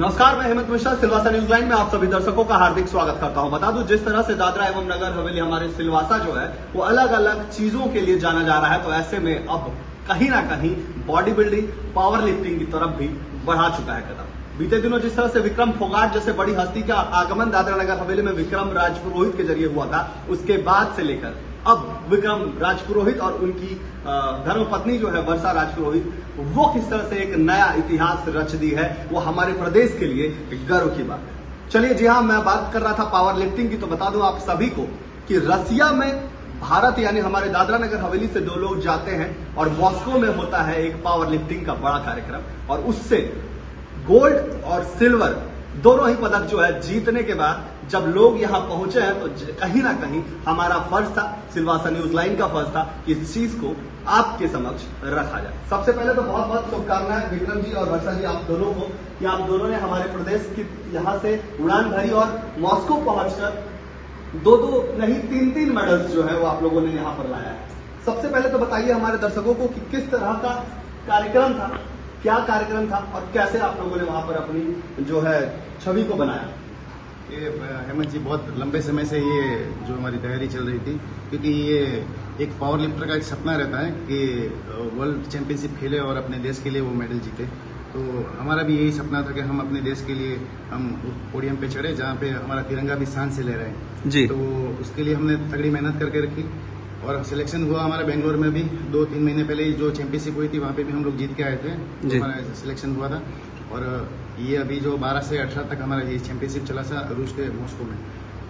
नमस्कार, मैं Hemant Mishra Silvassa news line में आप सभी दर्शकों का हार्दिक स्वागत करता हूं। बता दूं, जिस तरह से दादरा एवं नगर हवेली हमारे सिलवासा जो है वो अलग अलग चीजों के लिए जाना जा रहा है, तो ऐसे में अब कहीं ना कहीं बॉडी बिल्डिंग, पावर लिफ्टिंग की तरफ भी बढ़ा चुका है कदम। बीते दिनों जिस तरह से विक्रम फोगाट जैसे बड़ी हस्ती का आगमन दादरा नगर हवेली में विक्रम राजपुरोहित के जरिए हुआ था, उसके बाद से लेकर अब विक्रम राजपुरोहित और उनकी धर्मपत्नी जो है वर्षा राजपुरोहित, वो किस तरह से एक नया इतिहास रच दी है, वो हमारे प्रदेश के लिए गर्व की बात है। चलिए, जी हाँ, मैं बात कर रहा था पावर लिफ्टिंग की, तो बता दूं आप सभी को कि रसिया में भारत यानी हमारे दादरा नगर हवेली से 2 लोग जाते हैं और मॉस्को में होता है एक पावर लिफ्टिंग का बड़ा कार्यक्रम, और उससे गोल्ड और सिल्वर दोनों ही पदक जो है जीतने के बाद जब लोग यहां पहुंचे हैं, तो कहीं ना कहीं हमारा फर्ज था, सिलवासा न्यूज लाइन का फर्ज था कि इस चीज को आपके समक्ष रखा जाए। सबसे पहले तो बहुत बहुत शुभकामनाएं विक्रम जी और वर्षा जी आप दोनों को कि आप दोनों ने हमारे प्रदेश की यहां से उड़ान भरी और मॉस्को पहुंचकर 2-2 नहीं 3-3 मेडल्स जो है वो आप लोगों ने यहां पर लाया है। सबसे पहले तो बताइए हमारे दर्शकों को कि किस तरह का कार्यक्रम था, क्या कार्यक्रम था और कैसे आप लोगों ने वहां पर अपनी जो है छवि को बनाया। ये हेमंत जी, बहुत लंबे समय से ये जो हमारी तैयारी चल रही थी, क्योंकि ये एक पावर लिफ्टर का एक सपना रहता है कि वर्ल्ड चैंपियनशिप खेले और अपने देश के लिए वो मेडल जीते। तो हमारा भी यही सपना था कि हम अपने देश के लिए हम पोडियम पे चढ़े जहाँ पे हमारा तिरंगा भी शान से ले रहे हैं जी। तो उसके लिए हमने तगड़ी मेहनत करके रखी और सिलेक्शन हुआ हमारा बेंगलोर में भी 2-3 महीने पहले जो चैंपियनशिप हुई थी वहाँ पे भी हम लोग जीत के आए थे, तो हमारा सिलेक्शन हुआ था। और ये अभी जो 12 से 18 तक हमारा ये चैंपियनशिप चला था रूस के मॉस्को में,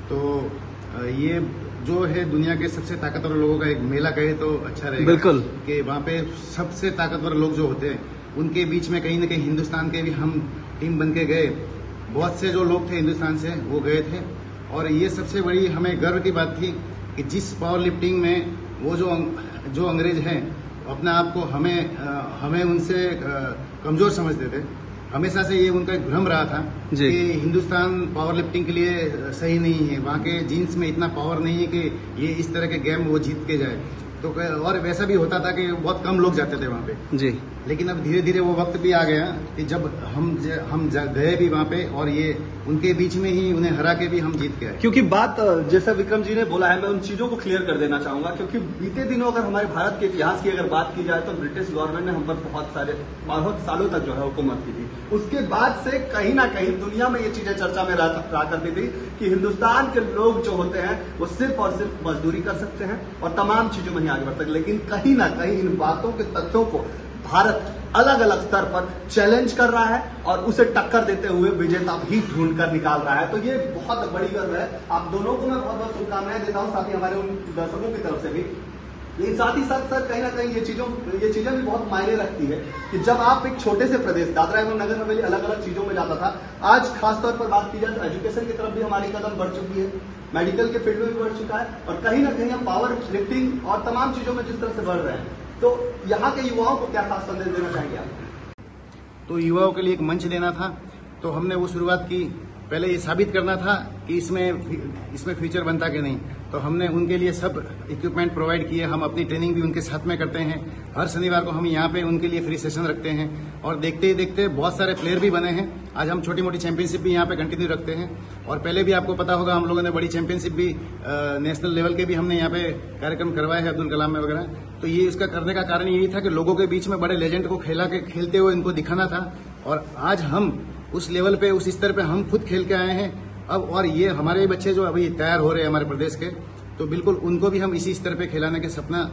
तो ये जो है दुनिया के सबसे ताकतवर लोगों का एक मेला कहे तो अच्छा रहेगा। बिल्कुल, कि वहाँ पे सबसे ताकतवर लोग जो होते हैं उनके बीच में कहीं ना कहीं हिंदुस्तान के भी हम टीम बन के गए। बहुत से जो लोग थे हिंदुस्तान से वो गए थे, और ये सबसे बड़ी हमें गर्व की बात थी कि जिस पावर लिफ्टिंग में वो जो अंग्रेज हैं अपने आप को हमें उनसे कमजोर समझते थे। हमेशा से ये उनका एक भ्रम रहा था कि हिंदुस्तान पावर लिफ्टिंग के लिए सही नहीं है, वहाँ के जीन्स में इतना पावर नहीं है कि ये इस तरह के गेम वो जीत के जाए। तो और वैसा भी होता था कि बहुत कम लोग जाते थे वहाँ पे जी। लेकिन अब धीरे धीरे वो वक्त भी आ गया कि जब हम गए भी वहाँ पे, और ये उनके बीच में ही उन्हें हरा के भी हम जीत के आए। क्योंकि बात जैसा विक्रम जी ने बोला है, मैं उन चीजों को क्लियर कर देना चाहूंगा, क्योंकि बीते दिनों अगर हमारे भारत के इतिहास की अगर बात की जाए तो ब्रिटिश गवर्नमेंट ने हम पर बहुत सालों तक जो है हुकूमत की थी। उसके बाद से कहीं ना कहीं दुनिया में ये चीजें चर्चा में रहा करती थी कि हिंदुस्तान के लोग जो होते हैं वो सिर्फ और सिर्फ मजदूरी कर सकते हैं और तमाम चीजों में ही आगे बढ़ सकते हैं। लेकिन कहीं ना कहीं इन बातों के तथ्यों को भारत अलग अलग स्तर पर चैलेंज कर रहा है और उसे टक्कर देते हुए विजेता भी ढूंढ कर निकाल रहा है। तो ये बहुत बड़ी गर्व है। आप दोनों को मैं बहुत बहुत शुभकामनाएं देता हूं, साथ ही हमारे उन दर्शकों की तरफ से भी। लेकिन साथ ही साथ सर कहीं ना कहीं ये चीजें भी बहुत मायने रखती है कि जब आप एक छोटे से प्रदेश दादरा एवं नगर हवेली अलग अलग चीजों में जाता था, आज खासतौर पर बात की जाए तो एजुकेशन की तरफ भी हमारी कदम बढ़ चुकी है, मेडिकल के फील्ड में भी बढ़ चुका है, और कहीं ना कहीं हम पावर लिफ्टिंग और तमाम चीजों में जिस तरह से बढ़ रहे हैं, तो यहाँ के युवाओं को क्या खास संदेश देना चाहेंगे आप? तो युवाओं के लिए एक मंच देना था, तो हमने वो शुरुआत की। पहले ये साबित करना था कि इसमें फ्यूचर बनता कि नहीं, तो हमने उनके लिए सब इक्विपमेंट प्रोवाइड किए। हम अपनी ट्रेनिंग भी उनके साथ में करते हैं। हर शनिवार को हम यहाँ पे उनके लिए फ्री सेशन रखते हैं, और देखते ही देखते बहुत सारे प्लेयर भी बने हैं। आज हम छोटी मोटी चैंपियनशिप भी यहाँ पे कंटिन्यू रखते हैं, और पहले भी आपको पता होगा हम लोगों ने बड़ी चैंपियनशिप भी नेशनल लेवल के भी हमने यहाँ पे कार्यक्रम करवाए हैं अब्दुल कलाम में वगैरह। तो ये इसका करने का कारण यही था कि लोगों के बीच में बड़े लेजेंड को खेलते हुए इनको दिखाना था, और आज हम उस लेवल पे, उस स्तर पे हम खुद खेल के आए हैं अब। और ये हमारे बच्चे जो अभी तैयार हो रहे हैं हमारे प्रदेश के, तो बिल्कुल उनको भी हम इसी स्तर पे खिलाने के सपना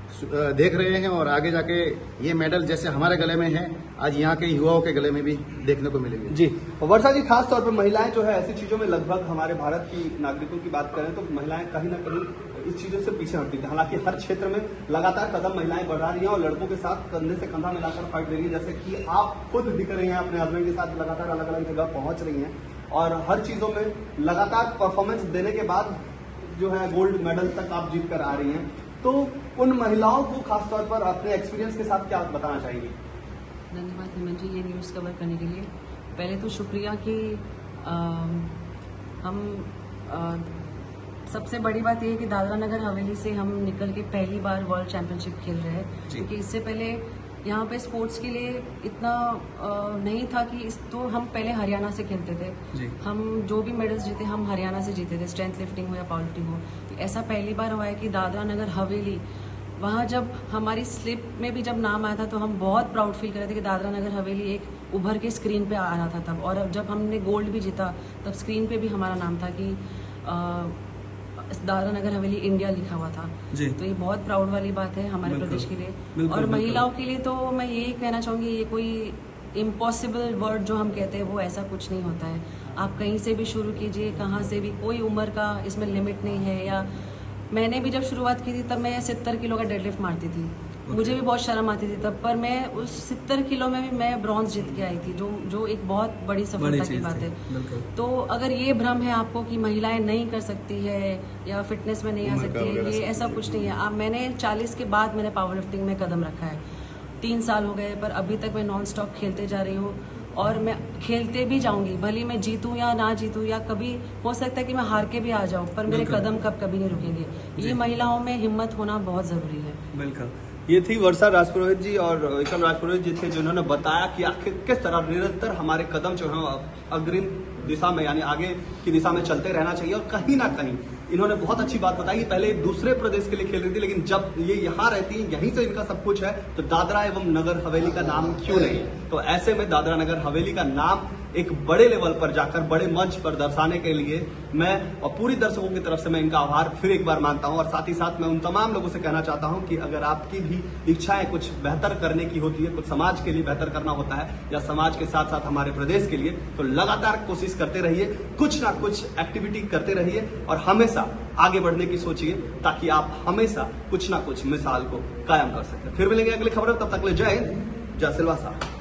देख रहे हैं, और आगे जाके ये मेडल जैसे हमारे गले में है, आज यहाँ के युवाओं के गले में भी देखने को मिलेंगे जी। वर्षा जी, खास तौर पर महिलाएं जो है ऐसी चीजों में लगभग हमारे भारत की नागरिकों की बात करें तो महिलाएं कहीं ना कहीं इस चीजों से पीछे हटती थी। हालांकि हर क्षेत्र में लगातार कदम महिलाएं बढ़ा रही हैं और लड़कों के साथ कंधे से कंधा मिलाकर फाइट दे रही है, जैसे कि आप खुद दिख रही हैं, अपने हस्बैंड के साथ लगातार अलग अलग जगह पहुंच रही हैं, और हर चीजों में लगातार परफॉर्मेंस देने के बाद जो है गोल्ड मेडल तक आप जीत कर आ रही हैं। तो उन महिलाओं को खासतौर पर अपने एक्सपीरियंस के साथ क्या बताना चाहेंगे? धन्यवाद हेमंत जी, ये न्यूज़ कवर करने के लिए। पहले तो शुक्रिया कि हम सबसे बड़ी बात यह है कि दादरा नगर हवेली से हम निकल के पहली बार वर्ल्ड चैंपियनशिप खेल रहे हैं, क्योंकि इससे पहले यहाँ पे स्पोर्ट्स के लिए इतना नहीं था कि तो हम पहले हरियाणा से खेलते थे जी। हम जो भी मेडल्स जीते हम हरियाणा से जीते थे, स्ट्रेंथ लिफ्टिंग हो या पावर लिफ्टिंग हो। तो ऐसा पहली बार हुआ है कि दादरा नगर हवेली, वहाँ जब हमारी स्लिप में भी जब नाम आया था तो हम बहुत प्राउड फील कर रहे थे कि दादरा नगर हवेली एक उभर के स्क्रीन पे आ रहा था तब। और अब जब हमने गोल्ड भी जीता तब स्क्रीन पे भी हमारा नाम था कि दादरा नगर हवेली इंडिया लिखा हुआ था जी। तो ये बहुत प्राउड वाली बात है हमारे प्रदेश के लिए। और महिलाओं के लिए तो मैं यही कहना चाहूँगी, ये कोई इम्पॉसिबल वर्ड जो हम कहते हैं वो ऐसा कुछ नहीं होता है। आप कहीं से भी शुरू कीजिए, कहाँ से भी, कोई उम्र का इसमें लिमिट नहीं है। या मैंने भी जब शुरुआत की थी तब मैं 70 किलो का डेडलिफ्ट मारती थी, मुझे भी बहुत शर्म आती थी तब, पर मैं उस 70 किलो में भी मैं ब्रॉन्ज जीत के आई थी, जो एक बहुत बड़ी सफलता की बात है। तो अगर ये भ्रम है आपको कि महिलाएं नहीं कर सकती है या फिटनेस में नहीं आ सकती है, ये ऐसा कुछ नहीं है। मैंने 40 के बाद मैंने पावर लिफ्टिंग में कदम रखा है, 3 साल हो गए, पर अभी तक मैं नॉन स्टॉप खेलते जा रही हूँ और मैं खेलते भी जाऊंगी, भले मैं जीतूं या ना जीतूं, या कभी हो सकता है कि मैं हार के भी आ जाऊं, पर मेरे कदम कभी नहीं रुकेंगे। ये महिलाओं में हिम्मत होना बहुत जरूरी है। बिल्कुल। ये थी वर्षा राजपुरोहित जी और विक्रम राजपुरोहित जी थे जिन्होंने बताया कि आखिर किस तरह निरंतर हमारे कदम जो है अग्रिम दिशा में यानी आगे की दिशा में चलते रहना चाहिए। और कहीं ना कहीं इन्होंने बहुत अच्छी बात बताई कि पहले दूसरे प्रदेश के लिए खेल रही थी, लेकिन जब ये यहाँ रहती है, यहीं से इनका सब कुछ है, तो दादरा एवं नगर हवेली का नाम क्यों नहीं। तो ऐसे में दादरा नगर हवेली का नाम एक बड़े लेवल पर जाकर बड़े मंच पर दर्शाने के लिए मैं और पूरी दर्शकों की तरफ से मैं इनका आभार फिर एक बार मानता हूं। और साथ ही साथ मैं उन तमाम लोगों से कहना चाहता हूं कि अगर आपकी भी इच्छाएं कुछ बेहतर करने की होती है, कुछ समाज के लिए बेहतर करना होता है या समाज के साथ साथ हमारे प्रदेश के लिए, तो लगातार कोशिश करते रहिए, कुछ ना कुछ एक्टिविटी करते रहिए और हमेशा आगे बढ़ने की सोचिए, ताकि आप हमेशा कुछ ना कुछ मिसाल को कायम कर सकें। फिर मिलेंगे अगली खबर में, तब तक ले जय हिंद, जय सिलवासा।